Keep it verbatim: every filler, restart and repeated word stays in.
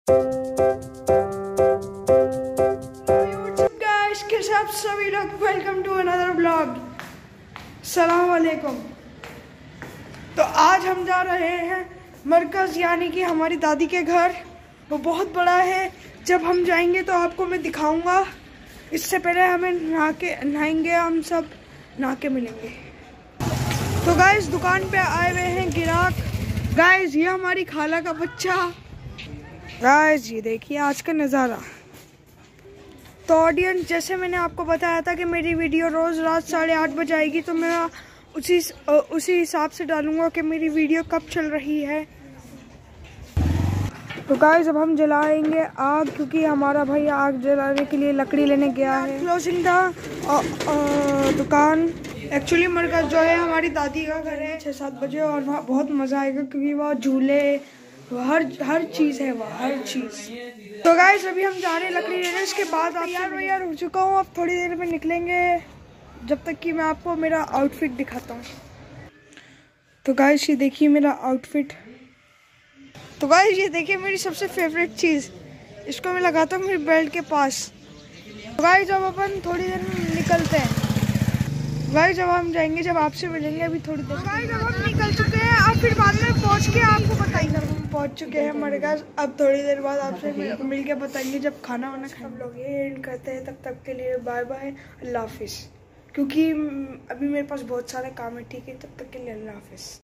Guys, कैसे आप सभी लोग। Welcome to another blog. सलाम वालेकुम। तो आज हम जा रहे हैं मरकज़, यानी कि हमारी दादी के घर। वो बहुत बड़ा है। जब हम जाएंगे तो आपको मैं दिखाऊंगा। इससे पहले हमें नहा के नहाएंगे, हम सब नहा के मिलेंगे। तो गाइस, दुकान पे आए हुए हैं गिराक। गाइस, ये हमारी खाला का बच्चा। गाइस, ये देखिए आज का नज़ारा। तो ऑडियंस, जैसे मैंने आपको बताया था कि मेरी वीडियो रोज़ रात साढ़े आठ बजे आएगी, तो मैं उसी उसी हिसाब से डालूंगा कि मेरी वीडियो कब चल रही है। तो गाइस, अब हम जलाएंगे आग, क्योंकि हमारा भाई आग जलाने के लिए लकड़ी लेने गया है। क्लोजिंग था दुकान। एक्चुअली मरकज़ जो है हमारी दादी का घर है छः सात बजे, और वहाँ बहुत मज़ा आएगा क्योंकि वहाँ झूले, हर हर चीज़ है वहाँ, हर चीज़। तो गाइस, अभी हम जा रहे हैं लकड़ी लेने। इसके बाद आप यार यार हो चुका हूँ। अब थोड़ी देर में निकलेंगे, जब तक कि मैं आपको मेरा आउटफिट दिखाता हूँ। तो गाइस, ये देखिए मेरा आउटफिट। तो गाइस, ये देखिए मेरी सबसे फेवरेट चीज़, इसको मैं लगाता हूँ मेरी बेल्ट के पास। तो गाइस, अब अपन थोड़ी देर में निकलते हैं। गाइस, जब हम जाएंगे, जब आपसे मिलेंगे अभी थोड़ी देर। गाइस, अब हम निकल चुके हैं। अब फिर बाद में पहुंच के आपको बताएंगे। हम पहुंच चुके हैं मरकज़। अब थोड़ी देर बाद आपसे मिल, मिल के बताएंगे जब खाना वाना खाए। हम लोग ये एंड करते हैं। तब तक के लिए बाय बाय, अल्लाह हाफिज़। क्योंकि अभी मेरे पास बहुत सारे काम है। ठीक है, तब तक के लिए अल्लाह हाफिज़।